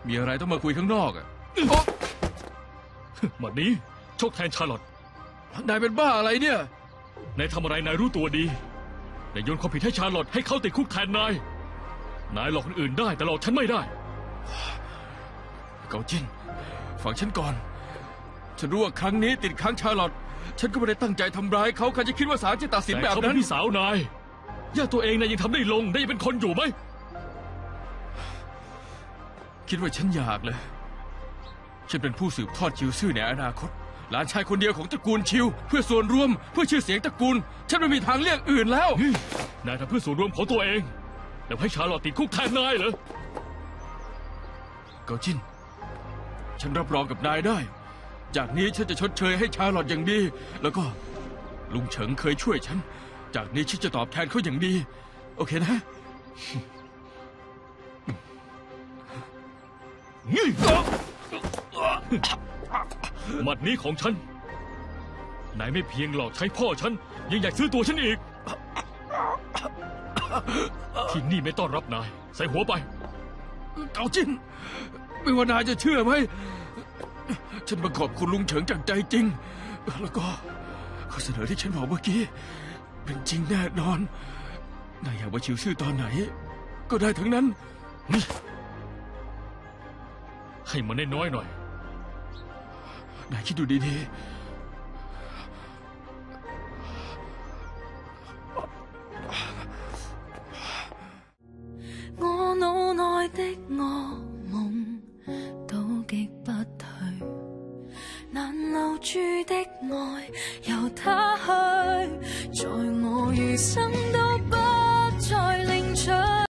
มีอะไรต้องมาคุยข้างนอกอ่ะหมัดนี้ชกแทนชาร์ลอตนายเป็นบ้าอะไรเนี่ยนายทำอะไรนายรู้ตัวดีนายโยนความผิดให้ชาร์ลอตให้เขาติดคุกแทนนายหลอกคนอื่นได้แต่หลอกฉันไม่ได้เกาจินฟังฉันก่อนฉันรู้ว่าครั้งนี้ติดค้างชาร์ลอตฉันก็ไม่ได้ตั้งใจทำร้ายเขาใครจะคิดว่าศาลจะตัดสินแบบนั้นแต่เขาเป็นพี่สาวนายญาติตัวเองนายยังทำได้ลงได้ยังเป็นคนอยู่ไหมคิดว่าฉันอยากเลยฉันเป็นผู้สืบทอดชิวซื่อในอนาคตหลานชายคนเดียวของตระกูลชิวเพื่อส่วนรวมเพื่อชื่อเสียงตระกูลฉันไม่มีทางเลือกอื่นแล้วนายทำเพื่อส่วนรวมของตัวเองแล้วให้ชาร์ลอตติดคุกแทนนายเหรอเกาจินฉันรับรองกับนายได้จากนี้ฉันจะชดเชยให้ชาร์ลอตอย่างดีแล้วก็ลุงเฉิงเคยช่วยฉันจากนี้ฉันจะตอบแทนเขาอย่างดีโอเคนะหมัดนี้ของฉันนายไม่เพียงหลอกใช้พ่อฉันยังอยากซื้อตัวฉันอีกที่นี่ไม่ต้อนรับนายใส่หัวไปเกาจินไม่ว่านายจะเชื่อไหมฉันมาขอบคุณลุงเฉิงจากใจจริงแล้วก็ข้อเสนอที่ฉันบอกเมื่อกี้เป็นจริงแน่นอนนายอยากมาชิวซื่อตอนไหนก็ได้ทั้งนั้นให้มันน้อยหน่อยนายคิดดูดีๆ我腦內的我